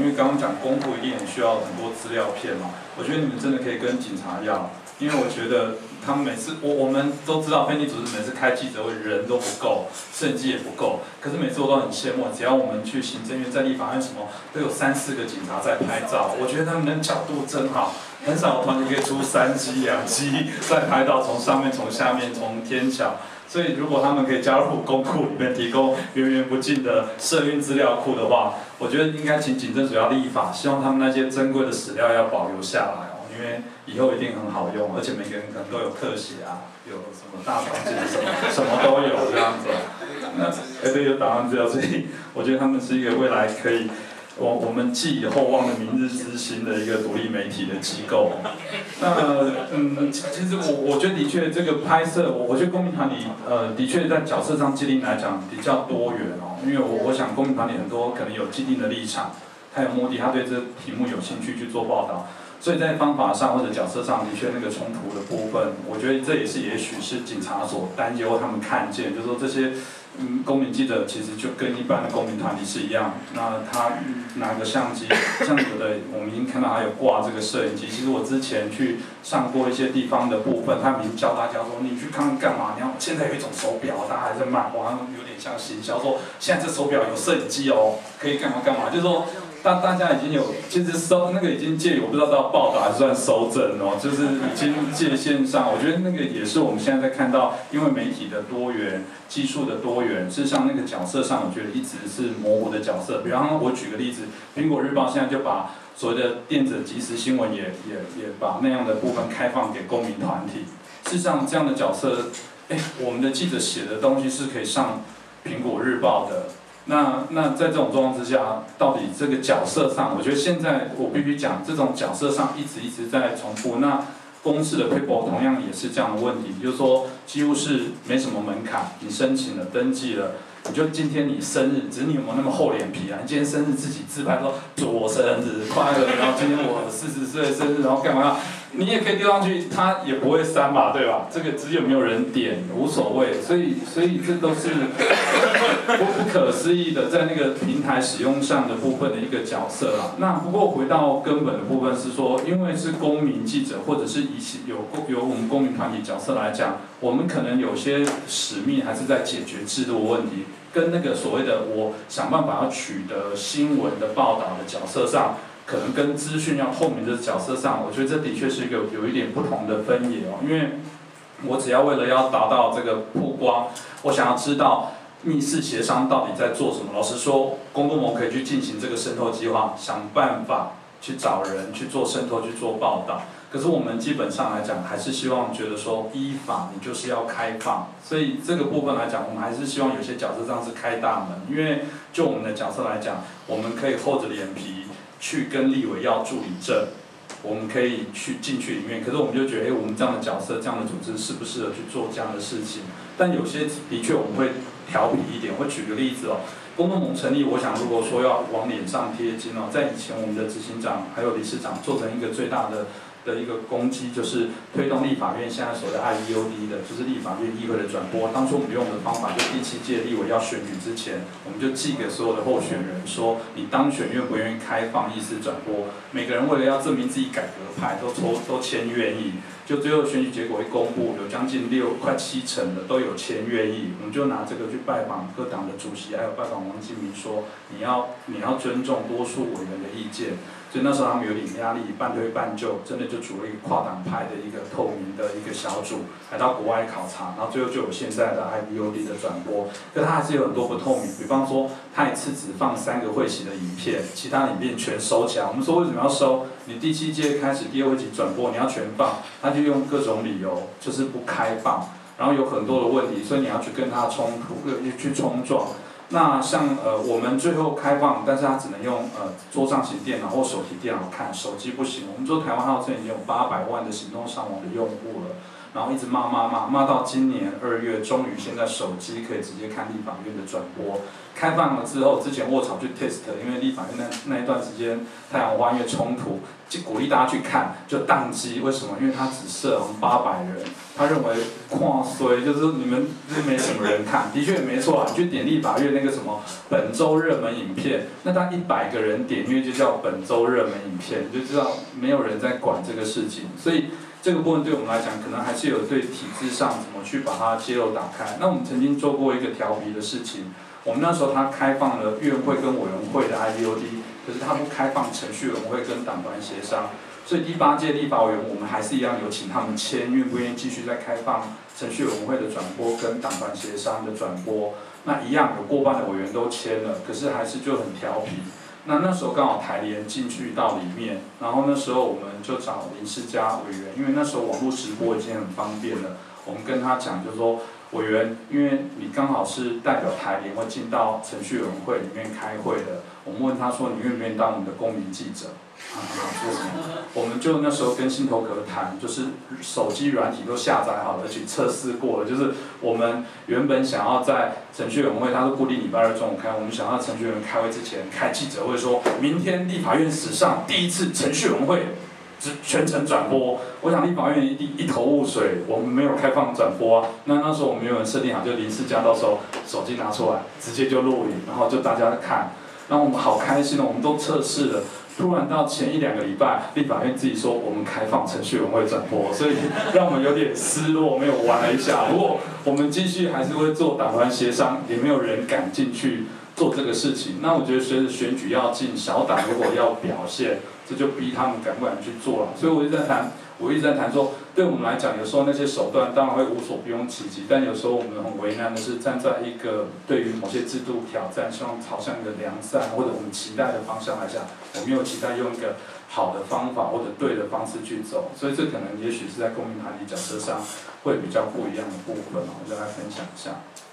因为刚刚讲公布一定很需要很多资料片嘛，我觉得你们真的可以跟警察要，因为我觉得他们每次我们都知道非营利组织每次开记者会人都不够，摄影机也不够，可是每次我都很羡慕，只要我们去行政院、在立法院什么都有3、4个警察在拍照，我觉得他们的角度真好，很少有团体可以出3机、2机在拍到从上面、从下面、从天桥。所以，如果他们可以加入公库里面提供源源不尽的社运资料库的话，我觉得应该请警政署要立法，希望他们那些珍贵的史料要保留下来哦，因为以后一定很好用，而且每个人可能都有特写啊，有什么大长今什么都有这样子。那对，有档案资料，所以我觉得他们是一个未来可以。我们寄以厚望的明日之星的一个独立媒体的机构。那其实我觉得的确这个拍摄，我觉得公民团体的确在角色上界定来讲比较多元哦，因为我想公民团体很多可能有既定的立场，他有目的，他对这个题目有兴趣去做报道，所以在方法上或者角色上的确那个冲突的部分，我觉得这也许是警察所担忧他们看见，就是说这些。公民记者其实就跟一般的公民团体是一样，那他拿个相机，像有的我们已经看到还有挂这个摄影机。其实我之前去上过一些地方的部分，他们已经教大家说，你去看看干嘛？你要现在有一种手表，大家还在卖，好像有点像行销，说现在这手表有摄影机哦，可以干嘛干嘛，就是说。大家已经有，其实那个已经借，我不知道到报道还是算收证哦，就是已经界限上，我觉得那个也是我们现在在看到，因为媒体的多元、技术的多元，事实上那个角色上，我觉得一直是模糊的角色。比方说，我举个例子，苹果日报现在就把所谓的电子即时新闻也把那样的部分开放给公民团体。事实上，这样的角色，我们的记者写的东西是可以上苹果日报的。那在这种状况之下，到底这个角色上，我觉得现在我必须讲，这种角色上一直在重复。那公示的 paper 同样也是这样的问题，就是说几乎是没什么门槛，你申请了、登记了，你就今天你生日，只是你有没有那么厚脸皮啊？你今天生日自己自拍说祝我生日快乐，然后今天我40岁生日，然后干嘛？你也可以丢上去，他也不会删嘛，对吧？这个只有没有人点无所谓，所以这都是不可思议的，在那个平台使用上的部分的一个角色啦。那不过回到根本的部分是说，因为是公民记者或者是有我们公民团体角色来讲，我们可能有些使命还是在解决制度问题，跟那个所谓的我想办法要取得新闻的报道的角色上。可能跟资讯要透明的角色上，我觉得这的确是有一点不同的分野哦。因为我只要为了要达到这个曝光，我想要知道密室协商到底在做什么。老实说，公共盟可以去进行这个渗透计划，想办法去找人去做渗透、去做报道。可是我们基本上来讲，还是希望觉得说，依法你就是要开放。所以这个部分来讲，我们还是希望有些角色上是开大门。因为就我们的角色来讲，我们可以厚着脸皮。去跟立委要助理证，我们可以去进去里面。可是我们就觉得，我们这样的角色、这样的组织适不适合去做这样的事情？但有些的确我们会调皮一点。我举个例子哦，公共盟成立，我想如果说要往脸上贴金哦，在以前我们的执行长还有理事长做成一个最大的一个攻击，就是推动立法院现在所谓的 IEOD 的，就是立法院议会的转播。当初我们用的方法，就第7届立委要选举之前，我们就寄给所有的候选人说，你当选愿不愿意开放议事转播？每个人为了要证明自己改革派，都签愿意。就最后选举结果一公布，有将近快70%的都有签愿意，我们就拿这个去拜访各党的主席，还有拜访王金明说，你要尊重多数委员的意见。所以那时候他们有点压力，半推半就，真的就组了一个跨党派的一个透明的一个小组，还到国外考察，然后最后就有现在的 IBOD 的转播。可它还是有很多不透明，比方说它一次只放3个会期的影片，其他影片全收起来。我们说为什么要收？你第7届开始第2会期转播，你要全放，他就用各种理由就是不开放，然后有很多的问题，所以你要去跟他冲突，去冲撞。那像我们最后开放，但是它只能用桌上型电脑或手提电脑看，手机不行。我们说台湾号称已经有800万的行动上网的用户了。 然后一直骂到今年2月，终于现在手机可以直接看立法院的转播。开放了之后，之前卧槽去 test， 因为立法院那一段时间太阳花因为冲突，就鼓励大家去看，就宕机。为什么？因为他只设800人，他认为跨衰就是你们没什么人看，的确没错啊。你去点立法院那个什么本周热门影片，那他100个人点阅就叫本周热门影片，你就知道没有人在管这个事情，所以。这个部分对我们来讲，可能还是有对体制上怎么去把它揭露打开。那我们曾经做过一个调皮的事情，我们那时候它开放了院会跟委员会的 IBOD， 可是它不开放程序委员会跟党团协商，所以第8届立法委员我们还是一样有请他们签，愿不愿意继续再开放程序委员会的转播跟党团协商的转播？那一样有过半的委员都签了，可是还是就很调皮。那时候刚好台联进去到里面，然后那时候我们就找林世嘉委员，因为那时候网络直播已经很方便了，我们跟他讲就说，委员，因为你刚好是代表台联会进到程序委员会里面开会的，我们问他说你愿不愿意当我们的公民记者？我们就那时候跟信投可谈，就是手机软体都下载好了，而且测试过了，就是我们原本想要在程序委员会，它是固定礼拜2中午开，我们想要程序委员开会之前开记者会，说明天立法院史上第一次程序委员会全程转播。我想立法院一头雾水，我们没有开放转播啊。那时候我们原本设定好，就林世嘉到时候手机拿出来，直接就录影，然后就大家看。然后我们好开心哦，我们都测试了。突然到前1、2个礼拜，立法院自己说我们开放程序委员会转播，所以让我们有点失落，没有玩了一下。不过我们继续还是会做党团协商，也没有人敢进去做这个事情。那我觉得随着选举要进，小党如果要表现，这就逼他们敢不敢去做了。所以我一直在谈说，对我们来讲，有时候那些手段当然会无所不用其极，但有时候我们很为难的是站在一个对于某些制度挑战，希望朝向一个良善或者我们期待的方向来讲，我没有期待用一个好的方法或者对的方式去走，所以这可能也许是在公民团体角色上会比较不一样的部分，我再来分享一下。